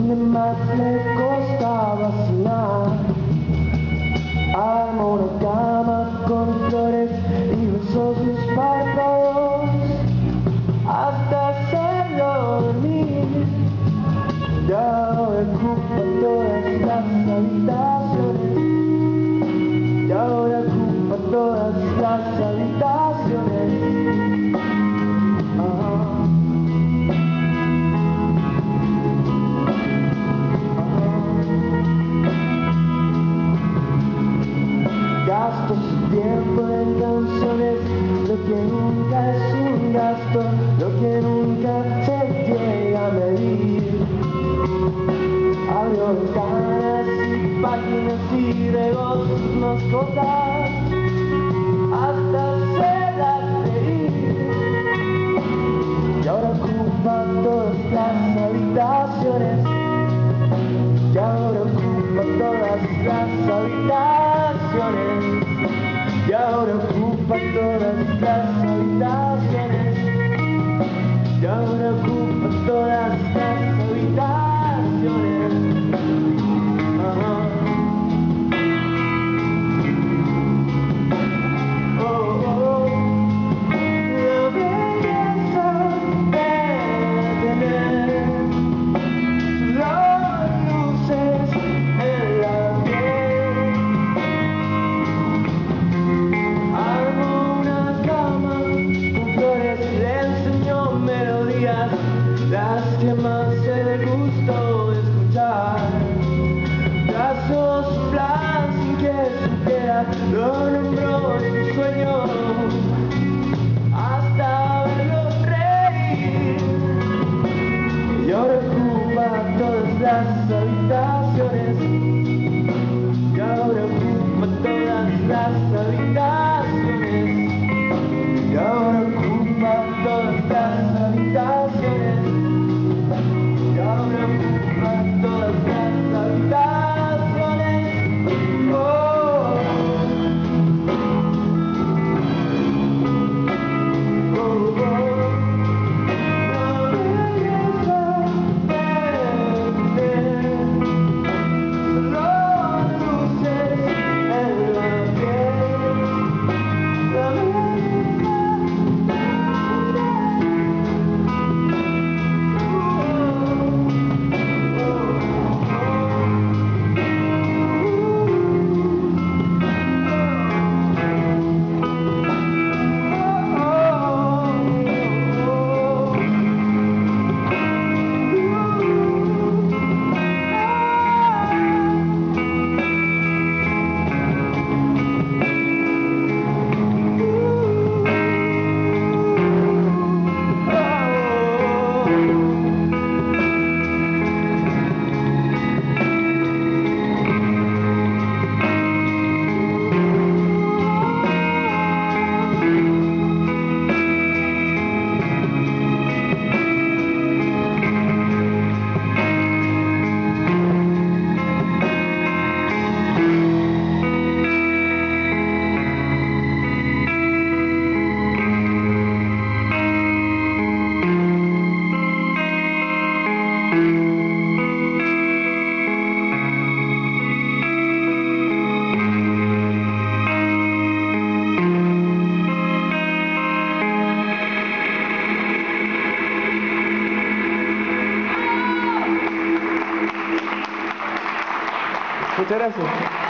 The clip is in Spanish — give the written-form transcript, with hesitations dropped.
donde más le costaba soñar. Armó una cama con flores y besó sus párpados hasta hacerlo dormir. Y ahora ocupa todas las habitaciones. Y ahora ocupa todas las habitaciones. Gasto su tiempo en canciones, lo que nunca es un gasto, lo que nunca se llega a medir. Abrió ventanas y páginas y regó sus mascotas hasta hacerlas reír. Y ahora ocupa todas las habitaciones. Y ahora ocupa todas las habitaciones. Y ahora ocupa todas las habitaciones. Y ahora ocupa todas las habitaciones. La belleza de tener las luces en la piel. Armó una cama con flores, le enseñó melodías, las que más se le gustó escuchar. Trazó su plan sin que supiera, lo nombró en su sueño hasta verlo reír. Y ahora ocupa todas las habitaciones. Y ahora ocupa todas las habitaciones. Y ahora ocupa todas las habitaciones. Y ahora ocupa todas las habitaciones. Oh, oh, oh. Muchas gracias.